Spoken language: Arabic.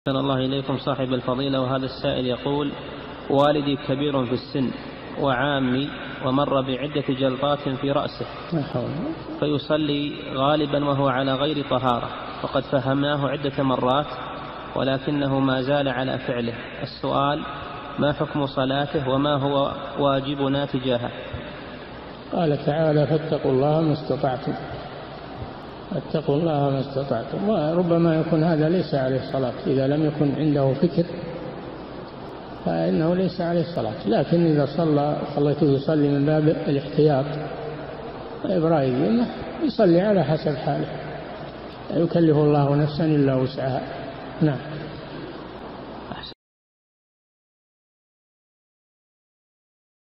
أحسن الله إليكم صاحب الفضيلة. وهذا السائل يقول: والدي كبير في السن وعامي ومر بعدة جلطات في رأسه فيصلي غالبا وهو على غير طهارة، وقد فهمناه عدة مرات ولكنه ما زال على فعله. السؤال: ما حكم صلاته وما هو واجبنا تجاهه؟ قال تعالى: فاتقوا الله ما استطعتم. اتقوا الله ما استطعتم. وربما يكون هذا ليس عليه صلاة، إذا لم يكن عنده فكر فإنه ليس عليه صلاة، لكن إذا خليته يصلي من باب الاحتياط وإبراء الذمة يصلي على حسب حاله، لا يكلف الله نفسا إلا وسعها. نعم.